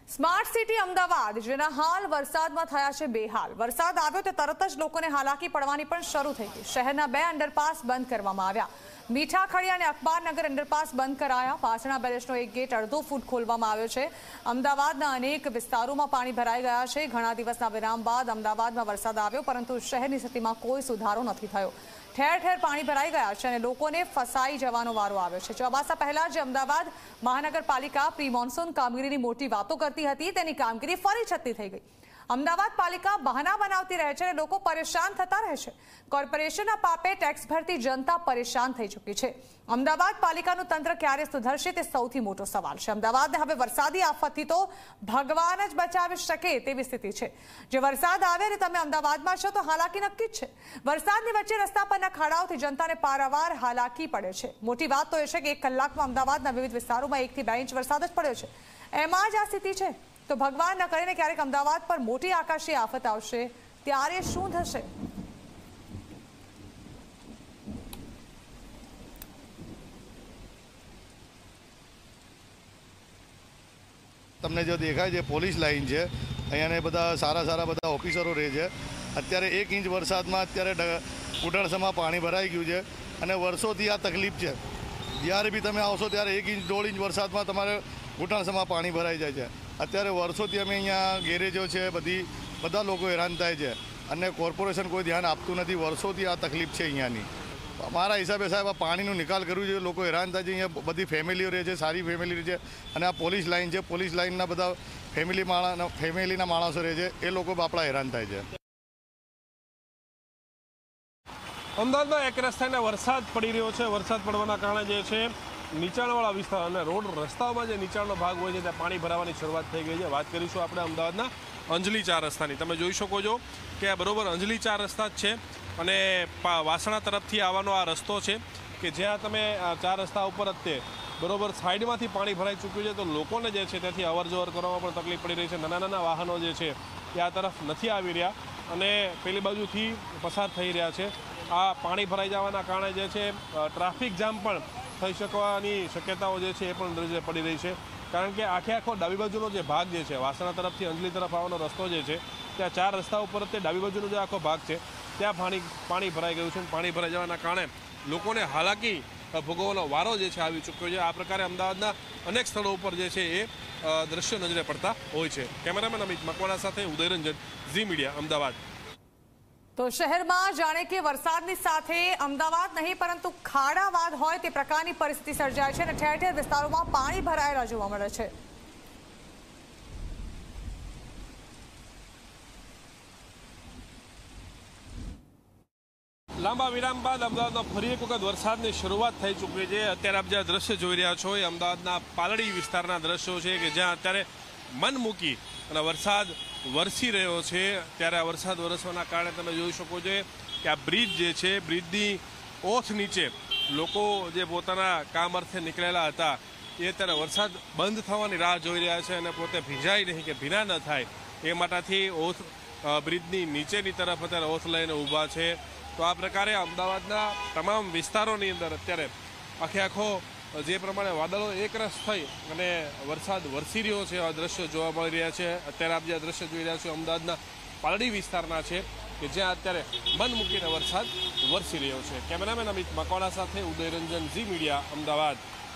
Smart city Ahmedabad જેના હાલ વરસાદમાં થયા છે બેહાલ। વરસાદ આવ્યો તો તરત જ લોકોને હાલાકી પડવાની પણ શરૂ થઈ ગઈ। શહેરના 2 અંડરપાસ બંધ કરવામાં આવ્યા। મીઠા ખડિયા અને અખબારનગર અંડરપાસ બંધ કરાયા। પાસણા બેરેજનો એક ગેટ અડધો ફૂટ ખોલવામાં આવ્યો છે। અમદાવાદના અનેક વિસ્તારોમાં પાણી ભરાઈ ગયા છે। ઘણા દિવસના વિરામ બાદ અમદાવાદમાં વરસાદ આવ્યો, પરંતુ શહેરની સ્થિતિમાં કોઈ સુધારો નથી થયો। ઠેર ઠેર પાણી ભરાઈ ગયા છે અને લોકોને ફસાઈ જવાનો વારો આવ્યો છે। ચોમાસા પહેલા જે અમદાવાદ મહાનગરપાલિકા પ્રી મોન્સૂન કામગીરીની મોટી વાતો કરતી હતી, તેની કામગીરી ફરી છતી થઈ ગઈ। અમદાવાદ પાલિકા બહાના બનાવતી રહે છે અને લોકો પરેશાન થતા રહે છે। કોર્પોરેશનના પાપે ટેક્સ ભરતી જનતા પરેશાન થઈ ચૂકી છે। અમદાવાદ પાલિકાનું તંત્ર ક્યારે સુધરશે તે સૌથી મોટો સવાલ છે। અમદાવાદને હવે વરસાદી આફતથી તો ભગવાન જ બચાવી શકે તેવી સ્થિતિ છે। જે વરસાદ આવે અને તમે અમદાવાદમાં છો તો હાલાકી નક્કી જ છે। વરસાદની વચ્ચે રસ્તા પરના ખાડાઓથી જનતાને પારાવાર હાલાકી પડે છે। મોટી વાત તો એ છે કે 1 કલાકમાં અમદાવાદના વિવિધ વિસ્તારોમાં 1 થી 2 ઇંચ વરસાદ જ પડ્યો છે। એમાં જ આ સ્થિતિ છે તો ભગવાન ન કરીને ક્યારેક અમદાવાદ પર મોટી આકાશી આફત આવશે ત્યારે શું થશે? તમને જો દેખાય છે પોલીસ લાઈન છે, અહીંયાને બધા સારા બધા ઓફિસરો રહે છે। અત્યારે 1 ઇંચ વરસાદમાં અત્યારે કુટણસામાં પાણી ભરાઈ ગયું છે અને વર્ષોથી આ તકલીફ છે। જ્યારે બી તમે આવશો ત્યારે 1 ઇંચ 1.5 ઇંચ વરસાદમાં તમારે કુટણસામાં પાણી ભરાઈ જાય છે। અત્યારે વર્ષોથી અમે અહીંયા ગેરેજો છે, બધા લોકો હેરાન થાય છે અને કોર્પોરેશન કોઈ ધ્યાન આપતું નથી। વર્ષોથી આ તકલીફ છે અહીંયાની। મારા હિસાબે સાહેબ આ પાણીનો નિકાલ કરવું જોઈએ। લોકો હેરાન થાય છે, અહીંયા બધી ફેમિલીઓ રહે છે, સારી ફેમિલી રહે છે અને આ પોલીસ લાઈન છે, પોલીસ લાઈનના બધા ફેમિલીના માણસો રહે છે, એ લોકો બાપડા હેરાન થાય છે। અમદાવાદમાં એક રસ્તાને વરસાદ પડી રહ્યો છે। વરસાદ પડવાના કારણે જે છે નીચાણવાળા વિસ્તાર અને રસ્તાઓમાં જે નીચાણનો ભાગ હોય છે ત્યાં પાણી ભરાવાની શરૂઆત થઈ ગઈ છે। વાત કરીશું આપણે અમદાવાદના અંજલી 4 રસ્તાની। તમે જોઈ શકો છો કે આ બરોબર અંજલી 4 રસ્તા જ છે અને વાસણા તરફથી આવવાનો આ રસ્તો છે કે જ્યાં તમે 4 રસ્તા ઉપર જ તે બરોબર સાઈડમાંથી પાણી ભરાઈ ચૂક્યું છે, તો લોકોને જે છે ત્યાંથી અવર જવર કરવામાં પણ તકલીફ પડી રહી છે। નાના વાહનો જે છે તે આ તરફ નથી આવી રહ્યા અને પેલી બાજુથી પસાર થઈ રહ્યા છે। આ પાણી ભરાઈ જવાના કારણે જે છે ટ્રાફિક જામ પણ થઈ શકવાની શક્યતાઓ જે છે એ પણ પડી રહી છે, કારણ કે આખો ડાબી બાજુનો જે ભાગ જે છે વાસણા તરફથી અંજલી તરફ આવવાનો રસ્તો જે છે ત્યાં 4 રસ્તા ઉપર તે ડાબી બાજુનો જે આખો ભાગ છે ત્યાં પાણી ભરાઈ ગયું છે। પાણી ભરાઈ જવાના કારણે લોકોને હાલાકી ભોગવવાનો વારો જે છે આવી ચૂક્યો છે। આ પ્રકારે અમદાવાદના અનેક સ્થળો ઉપર જે છે એ દ્રશ્યો નજરે પડતા હોય છે। કેમેરામેન અમિત મકવાણા સાથે ઉદયરંજન, ઝી મીડિયા, અમદાવાદ। તો શહેરમાં જાણે કે વરસાદની સાથે અમદાવાદ નહીં પરંતુ ખાડાવાદ હોય તે પ્રકારની પરિસ્થિતિ સર્જાય છે અને ઠેર ઠેર વિસ્તારોમાં પાણી ભરાયેલા જોવા મળે છે। લાંબા વિરામ બાદ અમદાવાદમાં ફરી એક વખત વરસાદની શરૂઆત થઈ ચૂકી છે। અત્યારે આપ જે દ્રશ્ય જોઈ રહ્યા છો એ અમદાવાદના પાલડી વિસ્તારના દ્રશ્યો છે કે જ્યાં અત્યારે મન મૂકી અને વરસાદ વરસી રહ્યો છે। ત્યારે આ વરસાદ વરસવાના કારણે તમે જોઈ શકો છો કે આ બ્રિજ જે છે, બ્રિજની ઓથ નીચે લોકો જે પોતાના કામ અર્થે નીકળેલા હતા એ અત્યારે વરસાદ બંધ થવાની રાહ જોઈ રહ્યા છે અને પોતે ભીંજાય નહીં કે ભીના ન થાય એ માટેથી ઓથ બ્રિજની નીચેની તરફ અત્યારે ઓથ લઈને ઊભા છે। તો આ પ્રકારે અમદાવાદના તમામ વિસ્તારોની અંદર અત્યારે આખો જે પ્રમાણે વાદળો એકરસ થઈ અને વરસાદ વરસી રહ્યો છે આ દ્રશ્યો જોવા મળી રહ્યા છે। અત્યારે આપ જે દ્રશ્ય જોઈ રહ્યા છો અમદાવાદના પાલડી વિસ્તારના છે કે જ્યાં અત્યારે મન મૂકીને વરસાદ વરસી રહ્યો છે। કેમેરામેન અમિત મકવાણા સાથે ઉદયરંજન, ઝી મીડિયા, અમદાવાદ।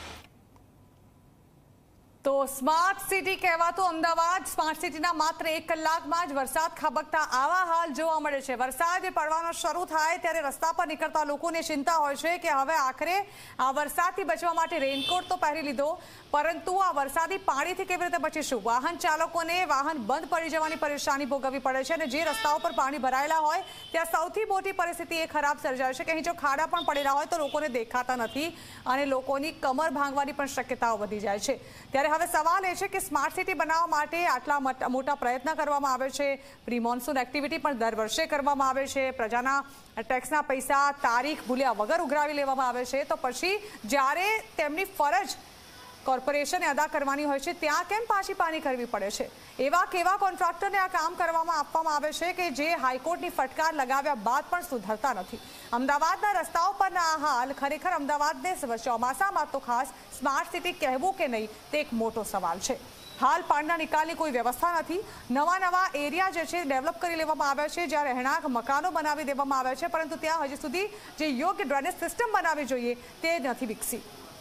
તો સ્માર્ટ સિટી કહેવાતું અમદાવાદ સ્માર્ટ સિટીના માત્ર 1 કલાકમાં જ વરસાદ ખાબકતા આવા હાલ જોવા મળે છે। વરસાદ પડવાનો શરૂ થાય ત્યારે રસ્તા પર નીકળતા લોકોને ચિંતા હોય છે કે હવે આખરે આ વરસાદથી બચવા માટે રેનકોટ તો પહેરી લીધો, પરંતુ આ વરસાદી પાણીથી કેવી રીતે બચીશું? વાહન ચાલકોને વાહન બંધ પડી જવાની પરેશાની ભોગવવી પડે છે અને જે રસ્તાઓ પર પાણી ભરાયેલા હોય ત્યાં સૌથી મોટી પરિસ્થિતિ એ ખરાબ સર્જાય છે કે અહીં જો ખાડા પણ પડેલા હોય તો લોકોને દેખાતા નથી અને લોકોની કમર ભાંગવાની પણ શક્યતાઓ વધી જાય છે। ત્યારે હવે સવાલ એ છે કે સ્માર્ટ સિટી બનાવવા માટે આટલા મોટા પ્રયત્ન કરવામાં આવે છે, પ્રી મોન્સૂન એક્ટિવિટી પણ દર વર્ષે કરવામાં આવે છે, પ્રજાના ટેક્સના પૈસા તારીખ ભૂલ્યા વગર ઉઘરાવી લેવામાં આવે છે, તો પછી જ્યારે તેમની ફરજ કોર્પોરેશને અદા કરવાની હોય છે ત્યાં કેમ પાછી પાની કરવી પડે છે? એવા કેવા કોન્ટ્રાક્ટરને આ કામ કરવામાં આપવામાં આવે છે કે જે હાઈકોર્ટની ફટકાર લગાવ્યા બાદ પણ સુધરતા નથી? અમદાવાદના રસ્તાઓ પરના આ હાલ ખરેખર અમદાવાદને ચોમાસામાં તો ખાસ સ્માર્ટ સિટી કહેવું કે નહીં તે એક મોટો સવાલ છે। હાલ પાણીના નિકાલની કોઈ વ્યવસ્થા નથી. નવા એરિયા જે છે ડેવલપ કરી લેવામાં આવ્યા છે, જ્યાં રહેણાંક મકાનો બનાવી દેવામાં આવ્યા છે, પરંતુ ત્યાં હજી સુધી જે યોગ્ય ડ્રેનેજ સિસ્ટમ બનાવવી જોઈએ તે નથી વિકસી.